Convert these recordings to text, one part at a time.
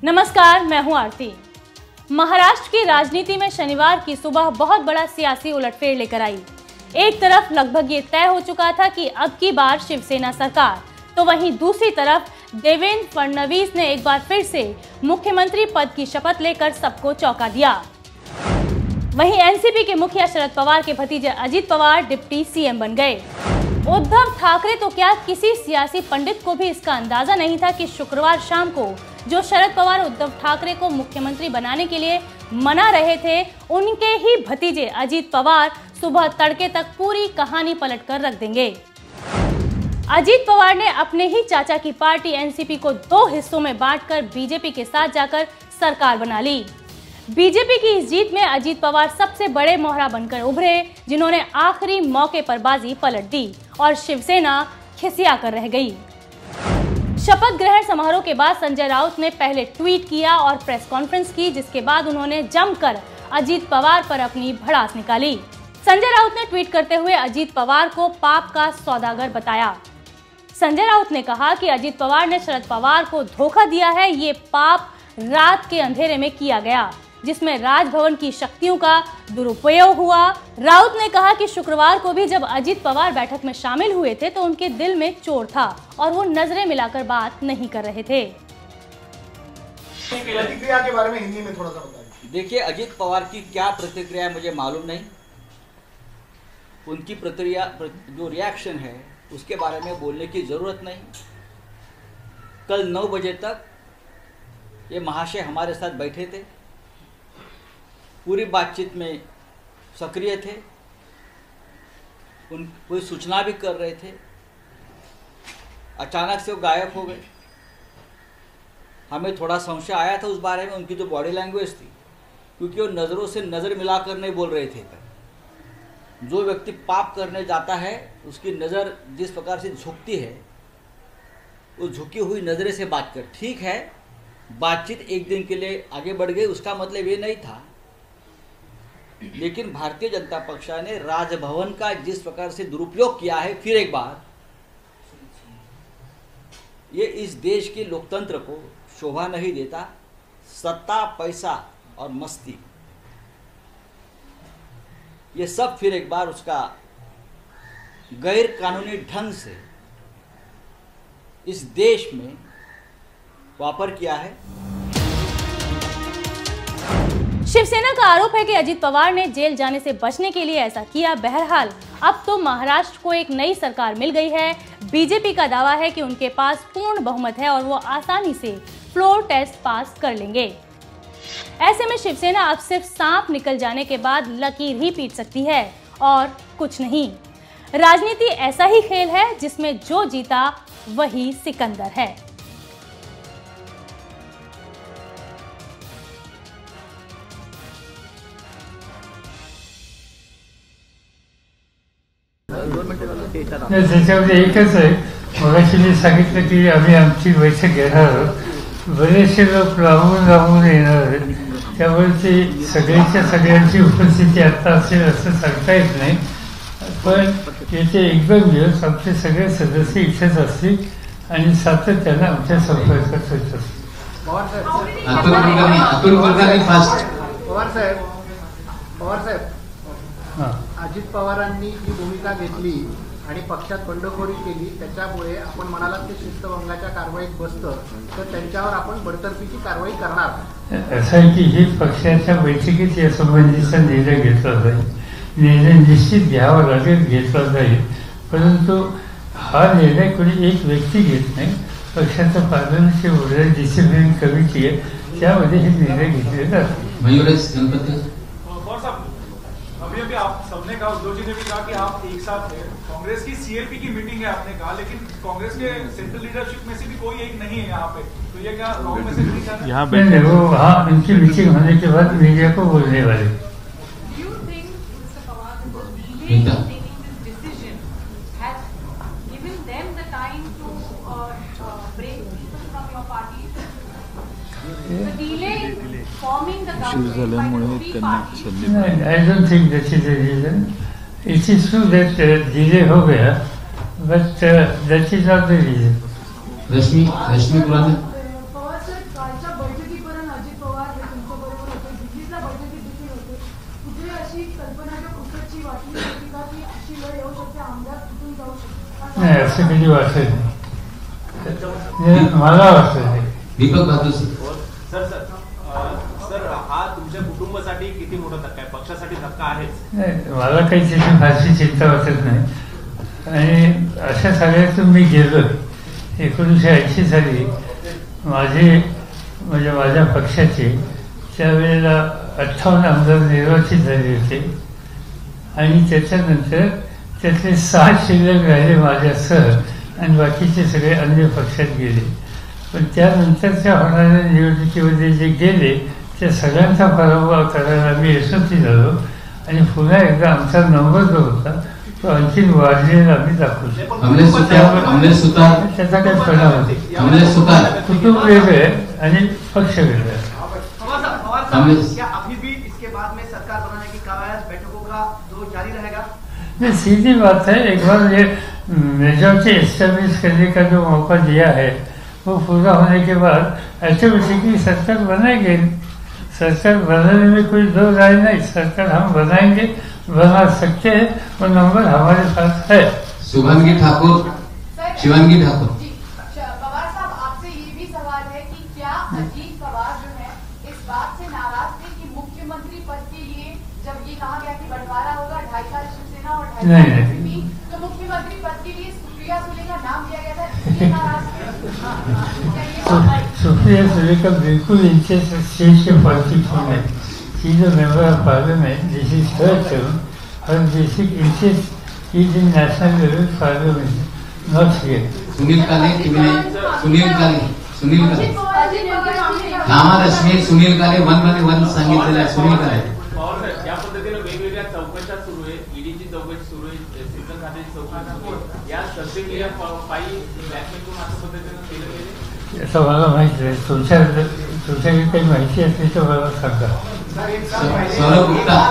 नमस्कार, मैं हूं आरती। महाराष्ट्र की राजनीति में शनिवार की सुबह बहुत बड़ा सियासी उलटफेर लेकर आई। एक तरफ लगभग ये तय हो चुका था कि अब की बार शिवसेना सरकार, तो वहीं दूसरी तरफ देवेंद्र फडणवीस ने एक बार फिर से मुख्यमंत्री पद की शपथ लेकर सबको चौंका दिया। वहीं एनसीपी के मुखिया शरद पवार के भतीजे अजित पवार डिप्टी सीएम बन गए। उद्धव ठाकरे तो क्या, किसी सियासी पंडित को भी इसका अंदाजा नहीं था कि शुक्रवार शाम को जो शरद पवार उद्धव ठाकरे को मुख्यमंत्री बनाने के लिए मना रहे थे, उनके ही भतीजे अजित पवार सुबह तड़के तक पूरी कहानी पलटकर रख देंगे। अजित पवार ने अपने ही चाचा की पार्टी एनसीपी को दो हिस्सों में बांटकर बीजेपी के साथ जाकर सरकार बना ली। बीजेपी की इस जीत में अजित पवार सबसे बड़े मोहरा बनकर उभरे, जिन्होंने आखिरी मौके पर बाजी पलट दी और शिवसेना खिसिया कर रह गई। शपथ ग्रहण समारोह के बाद संजय राउत ने पहले ट्वीट किया और प्रेस कॉन्फ्रेंस की, जिसके बाद उन्होंने जमकर अजित पवार पर अपनी भड़ास निकाली। संजय राउत ने ट्वीट करते हुए अजित पवार को पाप का सौदागर बताया। संजय राउत ने कहा कि अजित पवार ने शरद पवार को धोखा दिया है। ये पाप रात के अंधेरे में किया गया, जिसमें राजभवन की शक्तियों का दुरुपयोग हुआ। राउत ने कहा कि शुक्रवार को भी जब अजित पवार बैठक में शामिल हुए थे तो उनके दिल में चोर था और वो नजरें मिलाकर बात नहीं कर रहे थे। प्रतिक्रिया के बारे में हिंदी में थोड़ा सा बताइए। देखिए, अजित पवार की क्या प्रतिक्रिया है मुझे मालूम नहीं। उनकी प्रतिक्रिया, जो रिएक्शन है, उसके बारे में बोलने की जरूरत नहीं। कल 9 बजे तक ये महाशय हमारे साथ बैठे थे, पूरी बातचीत में सक्रिय थे, कोई सूचना भी कर रहे थे। अचानक से वो गायब हो गए। हमें थोड़ा संशय आया था उस बारे में, उनकी जो बॉडी लैंग्वेज थी, क्योंकि वो नज़रों से नज़र मिलाकर नहीं बोल रहे थे। जो व्यक्ति पाप करने जाता है उसकी नज़र जिस प्रकार से झुकती है, वो झुकी हुई नज़रें से बात कर। ठीक है, बातचीत एक दिन के लिए आगे बढ़ गई, उसका मतलब ये नहीं था। लेकिन भारतीय जनता पक्ष ने राजभवन का जिस प्रकार से दुरुपयोग किया है, फिर एक बार ये इस देश के लोकतंत्र को शोभा नहीं देता। सत्ता, पैसा और मस्ती, ये सब फिर एक बार उसका गैर कानूनी ढंग से इस देश में वापर किया है। शिवसेना का आरोप है कि अजित पवार ने जेल जाने से बचने के लिए ऐसा किया। बहरहाल अब तो महाराष्ट्र को एक नई सरकार मिल गई है। बीजेपी का दावा है कि उनके पास पूर्ण बहुमत है और वो आसानी से फ्लोर टेस्ट पास कर लेंगे। ऐसे में शिवसेना अब सिर्फ सांप निकल जाने के बाद लकीर ही पीट सकती है और कुछ नहीं। राजनीति ऐसा ही खेल है जिसमें जो जीता वही सिकंदर है। त्याच्यामध्ये एकच आहे, मगाशी मी सांगितलं की आम्ही आमची बैठक घेणार आहोत। बरेचसे लोक लांबून येणार आहेत, त्यामुळे ते सगळ्यांची उपस्थिती आता असेल असं सांगता येत नाही। पण येथे एकदम दिवस आमचे सगळे सदस्य इथेच असतील आणि सातत्यानं आमच्या संपर्कात होत असतील। पवार साहेब, अजित पवारांनी जी भूमिका घेतली आणि पक्षात बंडखोरी केली, त्याच्यामुळे आपण म्हणालात की शिस्तभंगाच्या कारवाईत बसतं, तर त्यांच्यावर आपण बडतर्फीची कारवाई करणार। असं आहे की ही पक्षाच्या बैठकीत यासंबंधीचा निर्णय घेतला जाईल। निर्णय निश्चित घ्यावा लागेल, घेतला जाईल, परंतु हा निर्णय कोणी एक व्यक्ती घेत नाही। पक्षाचं पार्लमेंटची ओव्हरऑल डिसिप्लिन कमिटी आहे, त्यामध्ये हे निर्णय घेतले जातात। अभी आप सबने कहा, उद्धव जी ने भी कहा कि आप एक साथ थे। कांग्रेस की सीएलपी की मीटिंग है आपने कहा, लेकिन कांग्रेस के सेंट्रल लीडरशिप में से भी कोई एक नहीं है यहाँ पे, तो ये क्या रॉन्ग मैसेज नहीं जाना? यहाँ पे वो हाँ, उनकी मीटिंग होने के बाद मीडिया को बोलने वाले। I don't think that is the reason. It is true that delay हो गया, but that is not the reason. Rashmi Pawar sir, कालच्या बैठकीत नाही, असं कधी वाटलं नाही, मला वाटलं नाही. दीपक बहादूर सर हा तुमच्या कुटुंबासाठी किती मोठा धक्का आहे, पक्षासाठी धक्का आहेच. नाही, मला काही त्याची फारशी चिंता वाटत नाही. आणि अशा सगळ्यातून मी गेलो. 1980 साली म्हणजे माझ्या पक्षाचे त्यावेळेला 58 आमदार निर्वाचित झाले होते आणि त्याच्यानंतर त्यातले 6 शिल्लक राहिले माझ्यासह आणि बाकीचे सगळे अन्य पक्षात गेले. पण त्यानंतरच्या होणाऱ्या निवडणुकीमध्ये जे गेले त्या सगळ्यांचा पराभव करायला मी यशस्वी झालो आणि पुन्हा एकदा आमचा नंबर जो होता तो आणखीन वाढलेला आम्ही दाखवू शकतो. त्याचा काही परिणाम होते. कुटुंब वेगळे आणि पक्ष वेगळे. नहीं, सीधी बात है. एक बार ये मेजॉरिटी एस्टेब्लिश करने का जो मौका दिया है वो पूरा होने के बाद ऑटोमेटिकली सरकार बनाएंगे. सरकार बनाने में कोई दो राय नहीं. सरकार हम बनाएंगे, बना सकते हैं, वो नंबर हमारे पास है. शिवांगी ठाकुर पवार साहब, आपसे ये भी सवाल है कि क्या अजीत पवार जो है इस बात से नाराज थे कि मुख्यमंत्री पद के लिए जब ये कहा गया कि बंटवारा होगा 2.5 साल शिवसेना और 2.5 साल बीजेपी, तो मुख्यमंत्री पद के लिए सुप्रिया सुले का नाम दिया गया था, इसलिए नाराज थे? सुप्रिया सुले का बिल्कुल इंटरेस्ट स्टेज के पॉलिटिक्स में नहीं. She is a member of parliament. This is her term. Her basic interest is in national level parliament, not here. Sunil Kale नामरश्मी सुनील काले 1 सांगितलेलं आहे. सुनील काले या पद्धतीने वेगवेगळ्या चौकशा सुरू आहे. ईडीची चौकशी सुरू आहे, सिंधन खात्याची चौकशी सुरू आहे. या सर्टिफिकेट फाईल ब्लॅकमेल करून अशा पद्धतीनं केलं गेलं. असं मला माहिती आहे. तुमच्याकडे काही माहिती असली तर मला सांगा. Saurabh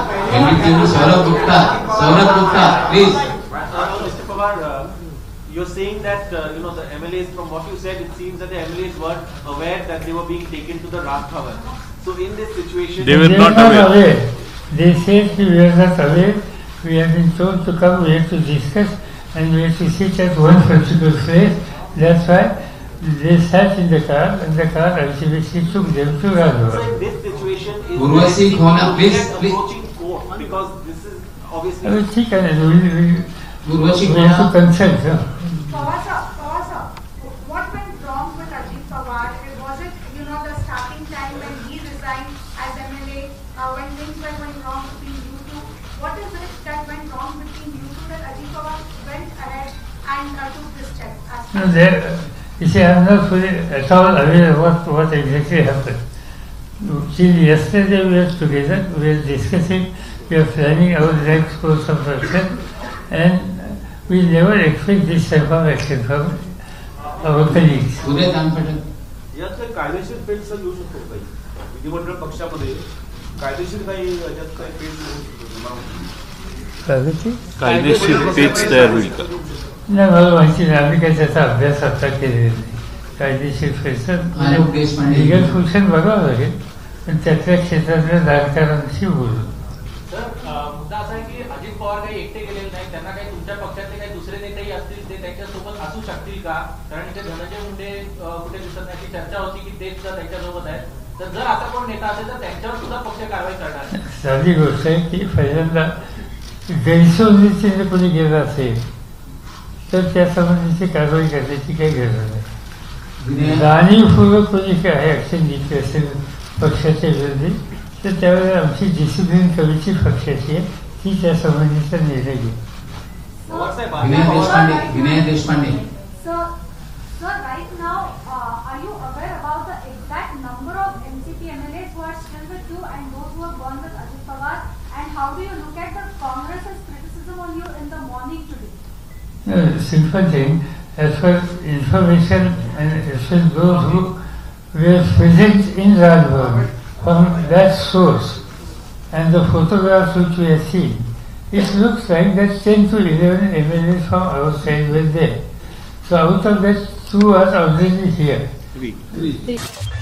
Gupta please. Mr. Pawar, you're saying that the MLAs, from what you said, it seems that the MLAs weren't aware that they were being taken to the Raj Bhavan. So in this situation, they were not aware. They said we are not aware. We have been told to come. We have to discuss, and we have to sit at one particular place. That's why they sat in the car, and the car ultimately took them to Raj so Bhavan. in this situation, is Urvashi Khona, please. approaching court, because this is obviously. अरे ठीक है ना. Urvashi We have to Khona. consent. Pawar sir, what went wrong with Ajit Pawar? Was it, the starting time when he resigned as MLA, when things were going wrong between you two? What is it that went wrong between you two that Ajit Pawar went ahead and took this step? No, you see, I am not fully at all aware of what exactly happened. Till yesterday we were together, we were discussing, we are planning our next course of action, and we never expect this type of action from our colleagues. उदय तानपटल. यात काही कायदेशीर पेच येऊ शकतो काही विधिमंडळ पक्षामध्ये कायदेशीर काही याच्यात काही पेच येऊ शकतो. कायदेशीर पेच तयार होईल का? नाही, मला माहिती नाही. आम्ही काही त्याचा अभ्यास आता केलेला नाही. कायदेशीर पेच आलोक देशपांडे. लिगल फंक्शन बघावं लागेल, पण त्यातल्या क्षेत्रातल्या जाणकारांशी बोलू. सर, मुद्दा असा आहे की अजित पवार काही एकटे गेलेले नाही. त्यांना काही तुमच्या पक्षातले काही दुसरे नेतेही असतील, ते त्यांच्यासोबत असू शकतील का? कारण इथे धनंजय मुंडे कुठे दिसत नाही. की चर्चा होती की तेच त्यांच्यासोबत आहेत. तर जर असा कोण नेता असेल तर त्यांच्यावर सुद्धा पक्ष कारवाई करणार. साधी गोष्ट आहे की पहिल्यांदा गैरसमजुतीने कोणी गेलं असेल तर त्या संबंधीची कारवाई करण्याची काही गरज नाही. जाणीवपूर्वक कोणी काही ॲक्शन घेतली असेल पक्षाच्या विरोधी तर त्यावेळेला आमची डिसिप्लिन कमिटी पक्षाची आहे, ती त्या संबंधीचा निर्णय घेईल. विनय Deshpande. Sir, right now, are you aware about the exact number of NCP MLAs who are still with you and those who have gone with Ajit Pawar? And how do you look at the Congress's criticism on you in the morning today? Simple thing. As per information and as per those who were present in Raj Bhavan, from that source and the photographs which we have seen, it looks like that 10 to 11 MLAs from our side were there. So out of that, 2 are already here. 3.